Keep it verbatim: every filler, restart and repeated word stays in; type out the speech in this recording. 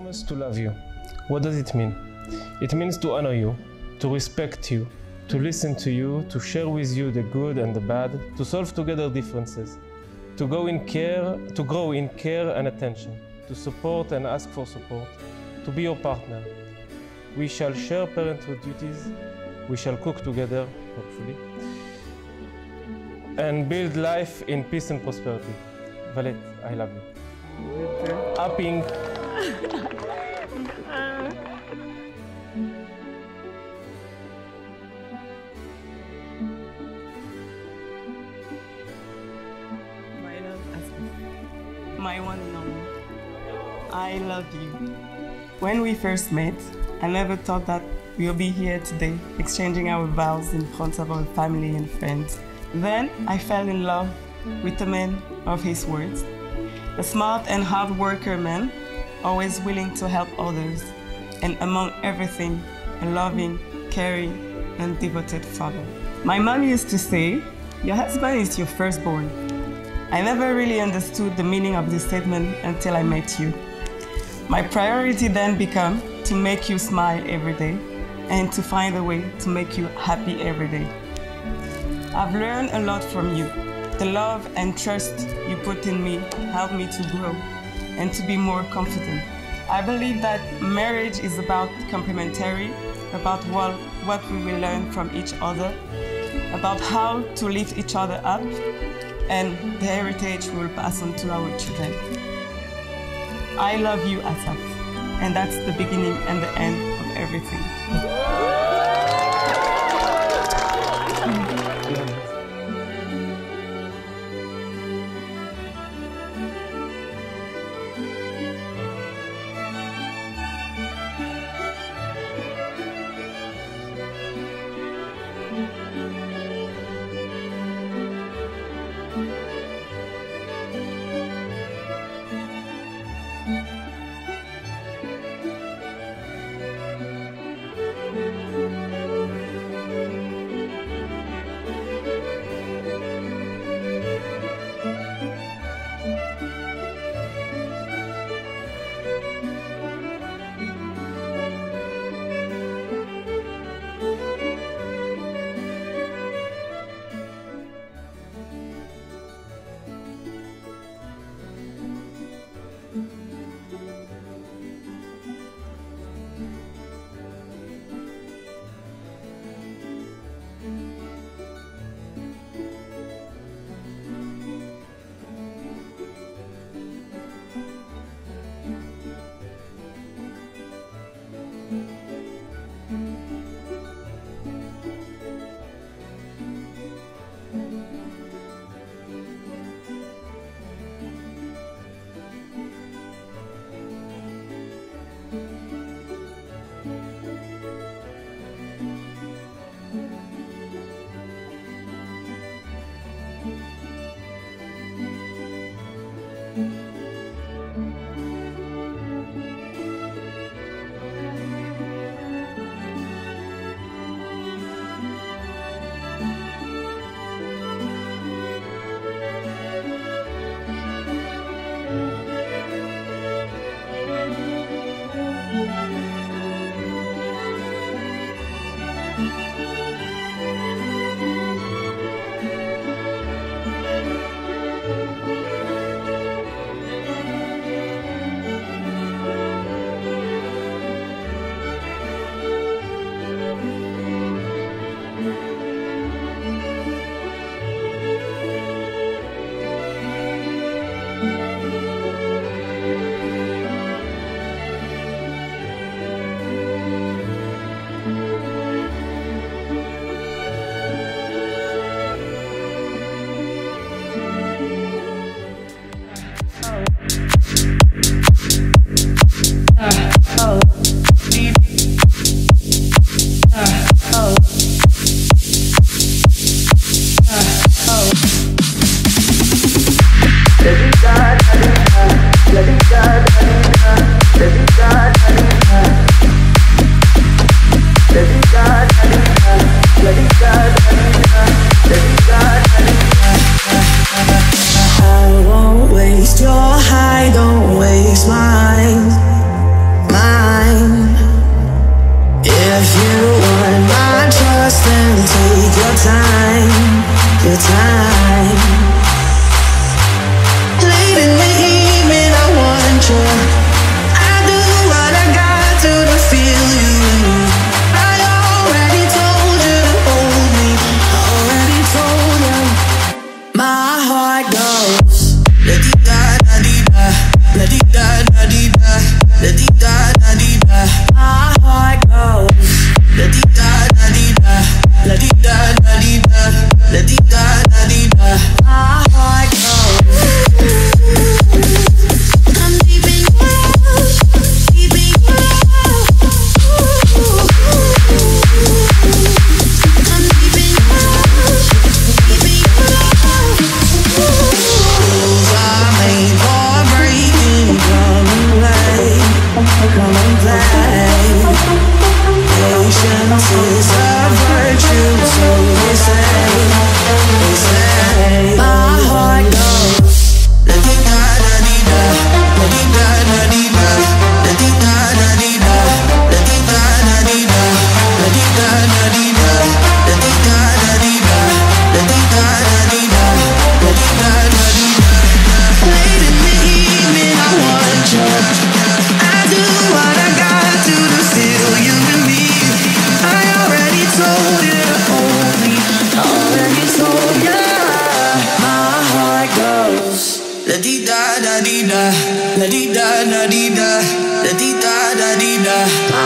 promise to love you. What does it mean? It means to honor you, to respect you, to listen to you, to share with you the good and the bad, to solve together differences, to go in care, to grow in care and attention, to support and ask for support, to be your partner. We shall share parenthood duties, we shall cook together, hopefully, and build life in peace and prosperity. Valette, I love you. Upping. My love, my one and only. I love you. When we first met, I never thought that we'll be here today, exchanging our vows in front of our family and friends. Then I fell in love with a man of his words, a smart and hard worker man, always willing to help others, and among everything, a loving, caring, and devoted father. My mom used to say, your husband is your firstborn. I never really understood the meaning of this statement until I met you. My priority then became to make you smile every day and to find a way to make you happy every day. I've learned a lot from you. The love and trust you put in me helped me to grow and to be more confident. I believe that marriage is about complementary, about what, what we will learn from each other, about how to lift each other up, and the heritage we will pass on to our children. I love you, Asaf, and that's the beginning and the end of everything. Thank you. da.